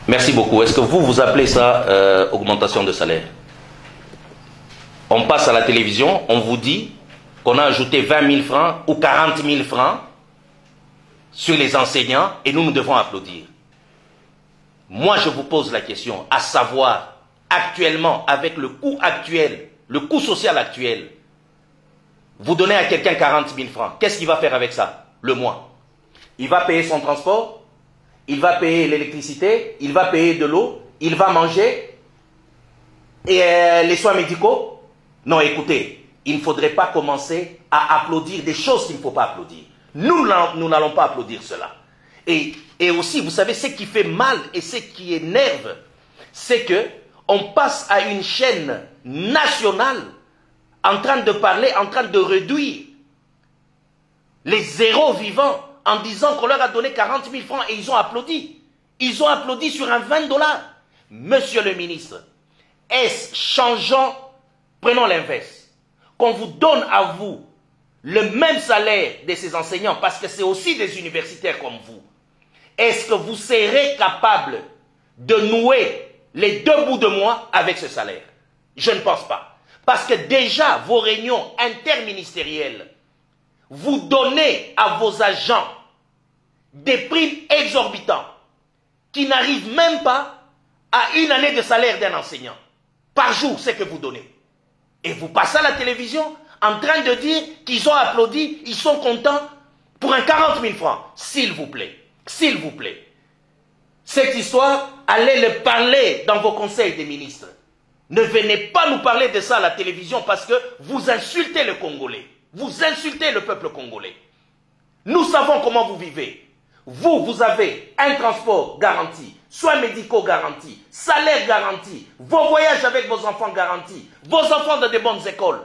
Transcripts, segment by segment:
Merci beaucoup. Est-ce que vous appelez ça augmentation de salaire? On passe à la télévision, on vous dit qu'on a ajouté 20 000 francs ou 40 000 francs sur les enseignants et nous devons applaudir. Moi, je vous pose la question, à savoir, actuellement, avec le coût actuel, le coût social actuel, vous donnez à quelqu'un 40 000 francs, qu'est-ce qu'il va faire avec ça, le mois? Il va payer son transport, il va payer l'électricité, il va payer de l'eau, il va manger, et les soins médicaux? Non, écoutez, il ne faudrait pas commencer à applaudir des choses qu'il ne faut pas applaudir. Nous n'allons pas applaudir cela. Et aussi, vous savez, ce qui fait mal et ce qui énerve, c'est que on passe à une chaîne nationale en train de parler, en train de réduire les zéros vivants en disant qu'on leur a donné 40 000 francs et ils ont applaudi. Ils ont applaudi sur un 20 $. Monsieur le ministre, est-ce changeant, prenons l'inverse, qu'on vous donne à vous le même salaire de ces enseignants, parce que c'est aussi des universitaires comme vous, est-ce que vous serez capable de nouer les deux bouts de mois avec ce salaire? Je ne pense pas. Parce que déjà, vos réunions interministérielles, vous donnez à vos agents des primes exorbitantes qui n'arrivent même pas à une année de salaire d'un enseignant. Par jour, c'est que vous donnez. Et vous passez à la télévision en train de dire qu'ils ont applaudi, ils sont contents pour un 40 000 francs. S'il vous plaît, s'il vous plaît. Cette histoire, allez le parler dans vos conseils des ministres. Ne venez pas nous parler de ça à la télévision parce que vous insultez le Congolais. Vous insultez le peuple congolais. Nous savons comment vous vivez. Vous avez un transport garanti, soins médicaux garantis, salaire garanti, vos voyages avec vos enfants garantis, vos enfants dans de bonnes écoles.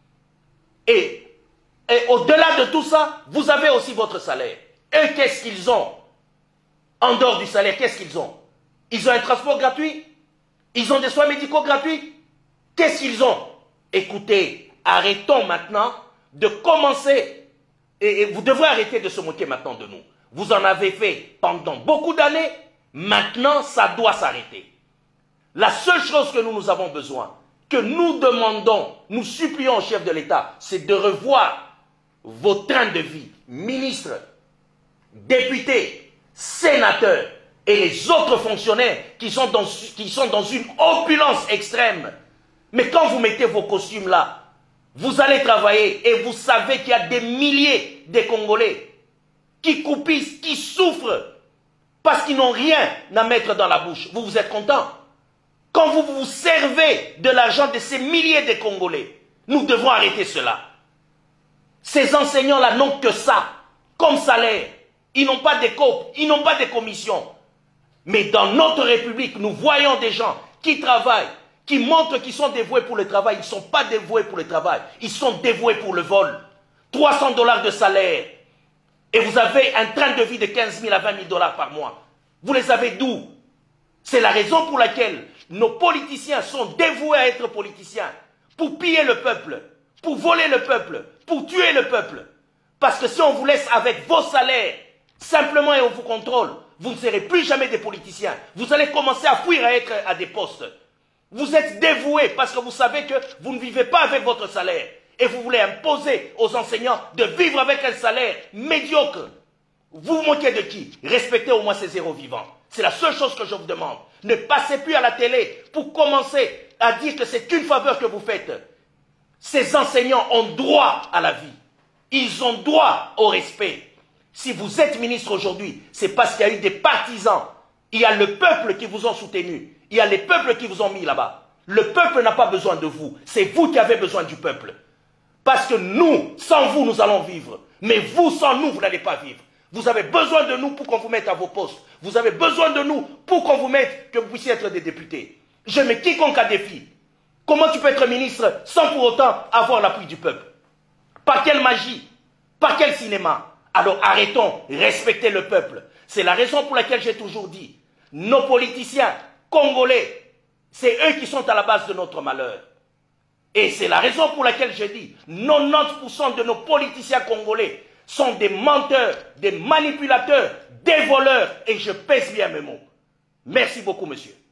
Et au-delà de tout ça, vous avez aussi votre salaire. Eux, qu'est-ce qu'ils ont? En dehors du salaire, qu'est-ce qu'ils ont? Ils ont un transport gratuit? Ils ont des soins médicaux gratuits? Qu'est-ce qu'ils ont? Écoutez, arrêtons maintenant de commencer, et vous devrez arrêter de se moquer maintenant de nous. Vous en avez fait pendant beaucoup d'années, maintenant ça doit s'arrêter. La seule chose que nous avons besoin, que nous demandons, nous supplions au chef de l'État, c'est de revoir vos trains de vie, ministres, députés, sénateurs et les autres fonctionnaires qui sont dans une opulence extrême. Mais quand vous mettez vos costumes là, vous allez travailler et vous savez qu'il y a des milliers de Congolais qui coupissent, qui souffrent parce qu'ils n'ont rien à mettre dans la bouche. Vous, vous êtes content? Quand vous vous servez de l'argent de ces milliers de Congolais, nous devons arrêter cela. Ces enseignants-là n'ont que ça, comme salaire. Ils n'ont pas de COP, ils n'ont pas de commission. Mais dans notre République, nous voyons des gens qui travaillent, qui montrent qu'ils sont dévoués pour le travail. Ils ne sont pas dévoués pour le travail, ils sont dévoués pour le vol. 300 $ de salaire. Et vous avez un train de vie de 15 000 à 20 000 $ par mois. Vous les avez d'où? C'est la raison pour laquelle nos politiciens sont dévoués à être politiciens. Pour piller le peuple, pour voler le peuple, pour tuer le peuple. Parce que si on vous laisse avec vos salaires, simplement et on vous contrôle, vous ne serez plus jamais des politiciens. Vous allez commencer à fuir à être à des postes. Vous êtes dévoués parce que vous savez que vous ne vivez pas avec votre salaire. Et vous voulez imposer aux enseignants de vivre avec un salaire médiocre. Vous vous moquez de qui? Respectez au moins ces zéros vivants. C'est la seule chose que je vous demande. Ne passez plus à la télé pour commencer à dire que c'est une faveur que vous faites. Ces enseignants ont droit à la vie. Ils ont droit au respect. Si vous êtes ministre aujourd'hui, c'est parce qu'il y a eu des partisans. Il y a le peuple qui vous ont soutenu. Il y a les peuples qui vous ont mis là-bas. Le peuple n'a pas besoin de vous. C'est vous qui avez besoin du peuple. Parce que nous, sans vous, nous allons vivre. Mais vous, sans nous, vous n'allez pas vivre. Vous avez besoin de nous pour qu'on vous mette à vos postes. Vous avez besoin de nous pour qu'on vous mette, que vous puissiez être des députés. Je mets quiconque à défi. Comment tu peux être ministre sans pour autant avoir l'appui du peuple? Par quelle magie? Par quel cinéma? Alors arrêtons, respectez le peuple. C'est la raison pour laquelle j'ai toujours dit, nos politiciens congolais, c'est eux qui sont à la base de notre malheur. Et c'est la raison pour laquelle je dis, 90% de nos politiciens congolais sont des menteurs, des manipulateurs, des voleurs, et je pèse bien mes mots. Merci beaucoup, monsieur.